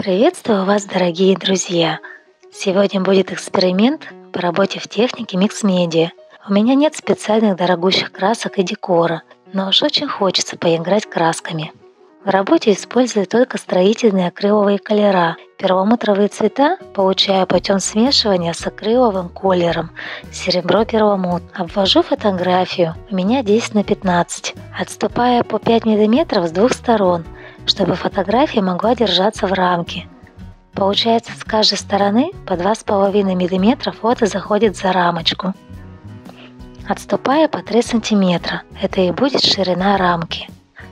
Приветствую вас, дорогие друзья! Сегодня будет эксперимент по работе в технике микс-медиа. У меня нет специальных дорогущих красок и декора, но уж очень хочется поиграть красками. В работе использую только строительные акриловые колера. Перламутровые цвета получаю путем смешивания с акриловым колером серебро-перламутр. Обвожу фотографию, у меня 10 на 15, отступая по 5 мм с двух сторон, чтобы фотография могла держаться в рамке. Получается, с каждой стороны по 2,5 мм фото заходит за рамочку. Отступая по 3 см, это и будет ширина рамки.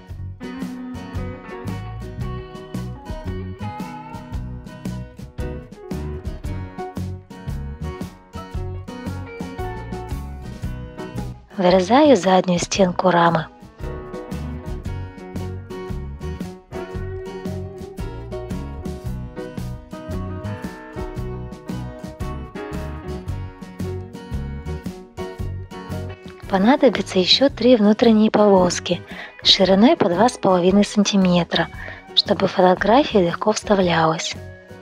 Вырезаю заднюю стенку рамы. Понадобится еще 3 внутренние полоски шириной по 2,5 см, чтобы фотография легко вставлялась.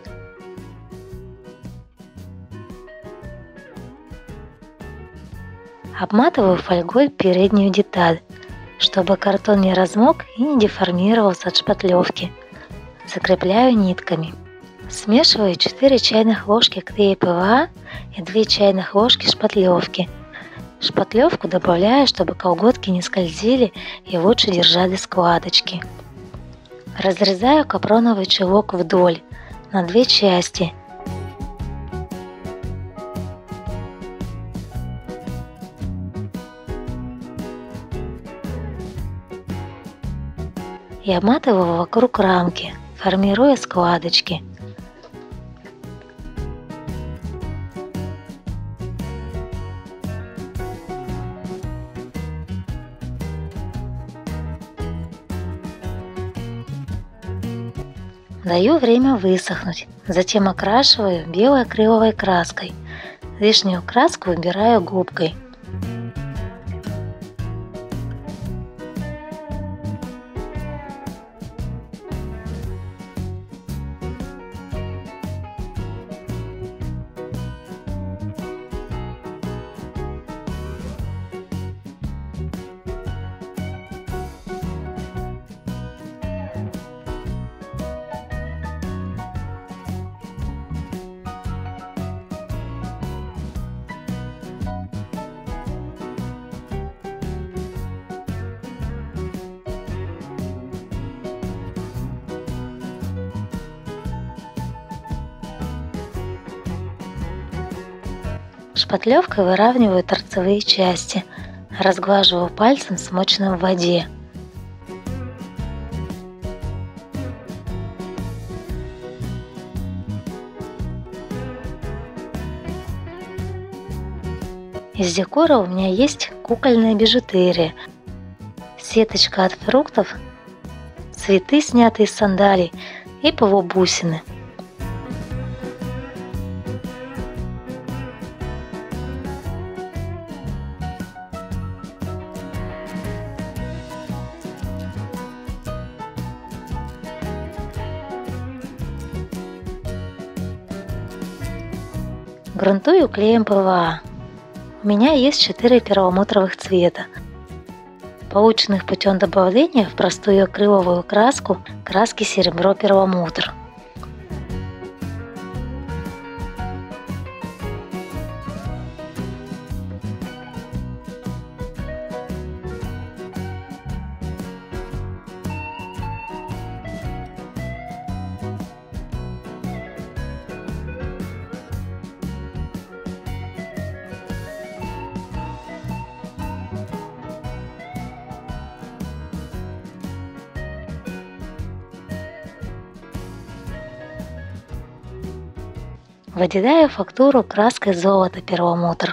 Обматываю фольгой переднюю деталь, чтобы картон не размок и не деформировался от шпатлевки. Закрепляю нитками. Смешиваю 4 чайных ложки клея ПВА и 2 чайных ложки шпатлевки. Шпатлевку добавляю, чтобы колготки не скользили и лучше держали складочки. Разрезаю капроновый чулок вдоль на 2 части. И обматываю вокруг рамки, формируя складочки. Даю время высохнуть, затем окрашиваю белой акриловой краской. Лишнюю краску убираю губкой. Шпатлевкой выравниваю торцевые части, разглаживаю пальцем, смоченным в воде. Из декора у меня есть кукольная бижутерия, сеточка от фруктов, цветы, снятые с сандалий, и полубусины. Грунтую клеем ПВА. У меня есть 4 перламутровых цвета, полученных путем добавления в простую акриловую краску краски серебро-перламутр. Выделяю фактуру краской золото перламутр.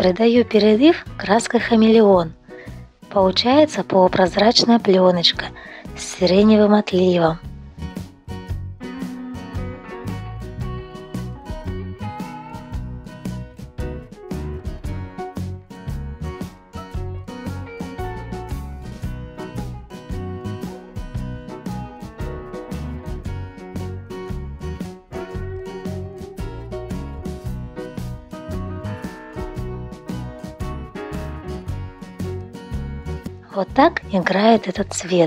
придаю перелив краской хамелеон. Получается полупрозрачная пленочка с сиреневым отливом. Вот так играет этот цвет.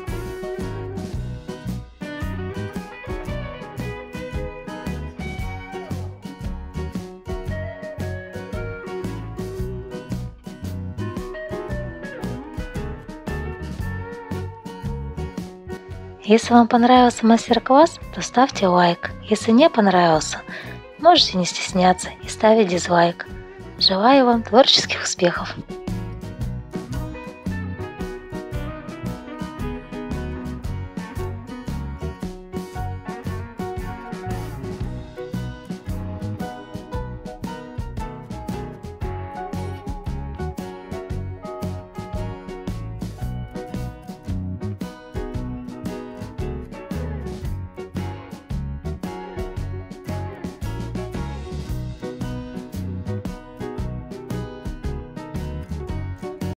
Если вам понравился мастер-класс, то ставьте лайк. Если не понравился, можете не стесняться и ставить дизлайк. Желаю вам творческих успехов!